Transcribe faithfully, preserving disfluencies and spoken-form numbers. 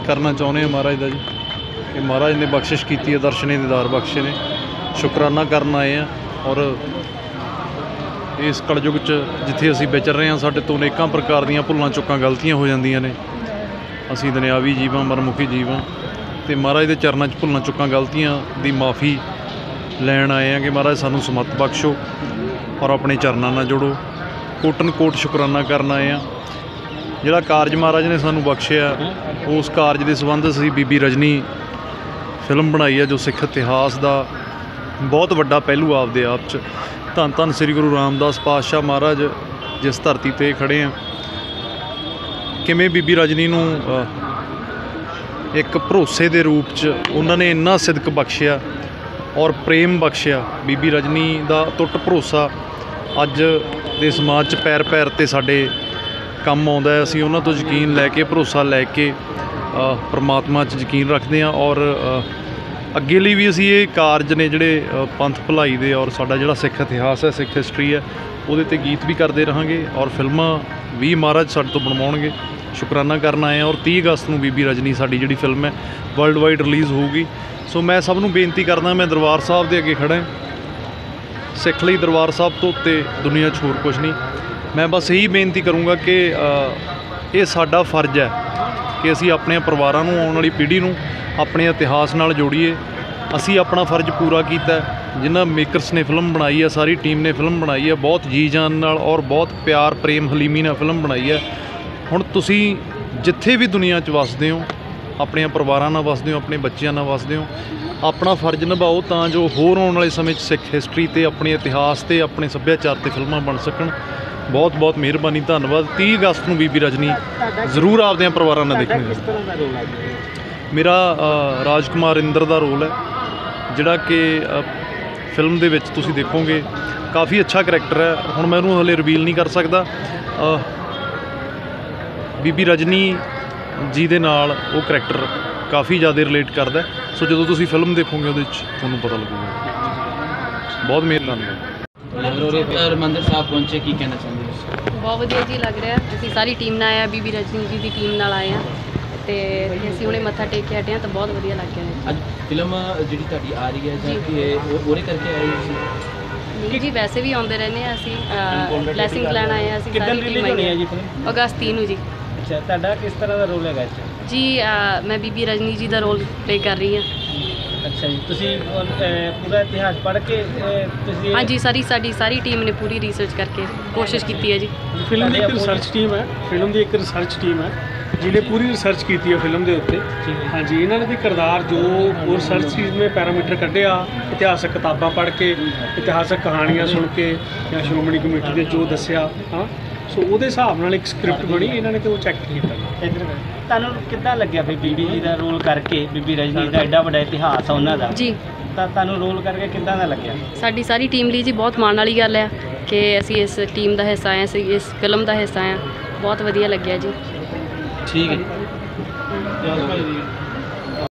धन्यवाद करना चाਹੁੰਦੇ ਹਾਂ महाराज का जी कि महाराज ने बख्शिश की है, दर्शने दीदार बख्शे ने, शुकराना करन आए हैं। और इस कलयुग च जिथे असीं विचर रहे हैं साडे तो अनेकां प्रकार दीयां भुल्लां चुक्कां गलतियां हो जांदियां ने। असीं दुनियावी जीव हां, मरमुखी जीव हां, ते महाराज दे चरनां च भुल्लां चुक्कां गलतियां दी माफ़ी लैण आए हैं कि महाराज सानूं समत बख्शो और अपने चरनां नाल जोड़ो। कोटन कोट शुकराना करन आए हैं। जिहड़ा कारज महाराज ने सानूं बख्शिया उस कारज के संबंध असीं बीबी रजनी फिल्म बनाई है, जो सिख इतिहास का बहुत वड्डा पहलू आपदे आप च। धन धन श्री गुरु रामदास पातशाह महाराज जिस धरती ते खड़े हैं, किवें बीबी रजनी नूं एक भरोसे के रूप च उन्होंने इन्ना सिदक बख्शिया और प्रेम बख्शिया। बीबी रजनी का टुट भरोसा अज दे समाज च पैर पैर ते साडे काम आउंदा है। असीं उन्हां तों यकीन लैके भरोसा लैके परमात्मा च यकीन रखते हैं और अगे लिए भी असीं ये कारज ने जिहड़े पंथ भलाई दे और साडा जिहड़ा सिख इतिहास है, सिख हिस्टरी है, उहदे ते गीत भी करते रहांगे और फिल्मां भी महाराज साडे तो बनवाउणगे। शुकराना करन आए हैं। और तीह अगस्त नूं बीबी रजनी साडी जिहड़ी फिल्म है वर्ल्ड वाइड रिलीज़ होगी। सो मैं सब नूं बेनती करदा, मैं दरबार साहब दे अगे खड़ा सिख लई दरबार साहब तो उत्ते दुनिया च होर कुछ नहीं। मैं बस यही बेनती करूँगा कि ये साडा फर्ज है कि असीं अपने परिवारां नूं, आउण वाली पीढ़ी नूं अपने इतिहास नाल जोड़ीए। असीं अपना फर्ज पूरा कीता है। जिन्हां मेकरस ने फिल्म बनाई है, सारी टीम ने फिल्म बनाई है, बहुत जी जान नाल और बहुत प्यार प्रेम हलीमी नाल फिल्म बनाई है। हुण तुसीं जिथे भी दुनिया च वसदे हो, अपने परिवारां नाल वसदे हो, अपने बच्चों नाल वसदे हो, अपना फर्ज निभाओ तां जो होर आउण वाले समय सिख हिस्टरी ते अपने इतिहास ते अपने सभ्याचार ते फिल्मां बन सकण। बहुत बहुत मेहरबानी, धन्यवाद। तीह अगस्त नूं बीबी रजनी जरूर आपदे परिवारां नाल देखणी। मेरा राजकुमार इंद्र का रोल है, जिहड़ा कि फिल्म दे विच तुसीं देखोगे काफ़ी अच्छा करैक्टर है। हुण मैं उहनूं हले रिवील नहीं कर सकदा। बीबी रजनी जी दे नाल वो करैक्टर काफ़ी ज़्यादा रिलेट करदा है। सो जदों तुसीं फिल्म देखोगे उहदे विच तुहानूं पता लगूगा। बहुत मेहरबानी। हरिमंदर साहब पहुंचे, की कहना चाहते हो? बहुत वधिया जी लग रहा है। असीं सारी टीम नाल आए, बीबी रजनी जी की टीम नाल आए हैं ते असीं हुणे मत्था टेक के हटे हैं, तो बहुत वधिया लग गया। अज फिल्म जिहड़ी तुहाडी आ रही है जां कि ओहदे करके आई सी? नहीं जी, वैसे भी आउंदे रहने हैं। असीं ब्लैसिंग लैण आए हैं। असीं सारी टीम आई है जी। अगस्त तीन नूं जी। अच्छा, तुहाडा किस तरह का रोल है जी? मैं बीबी रजनी जी का रोल प्ले कर रही हूँ। अच्छा जी, तुसीं पूरा इतिहास पढ़ के तुसीं? हाँ जी, सारी साडी सारी टीम ने पूरी रिसर्च करके कोशिश की है जी। फिल्म की एक रिसर्च टीम है, फिल्म की एक रिसर्च टीम है जिन्हें पूरी रिसर्च की है फिल्म के उत्ते। हाँ जी, इन्होंने भी किरदार जो वो रिसर्च चीज़ में पैरामीटर कढ़िया, इतिहासक किताबां पढ़ के, इतिहासक कहानियाँ सुन के या श्रोमणी कमेटी ने जो दसिया, हाँ सो वो हिसाब नाल एक स्क्रिप्ट बनी, इन्होंने तो चैक किया। तुहानूं किद्दां लग्गिया फिर बीबी जी का रोल करके? बीबी रजनी का एडा वड्डा इतिहास है उन्हां दा जी, ਤਾਂ ਤੁਹਾਨੂੰ ਰੋਲ ਕਰਕੇ ਕਿੱਦਾਂ ਦਾ ਲੱਗਿਆ? ਸਾਡੀ ਸਾਰੀ ਟੀਮ ਲਈ ਜੀ ਬਹੁਤ ਮਾਣ ਵਾਲੀ ਗੱਲ ਹੈ ਕਿ ਅਸੀਂ ਇਸ ਟੀਮ ਦਾ ਹਿੱਸਾ ਆਏ, ਅਸੀਂ ਇਸ ਫਿਲਮ ਦਾ ਹਿੱਸਾ ਆਏ। ਬਹੁਤ ਵਧੀਆ ਲੱਗਿਆ ਜੀ। ਠੀਕ ਹੈ।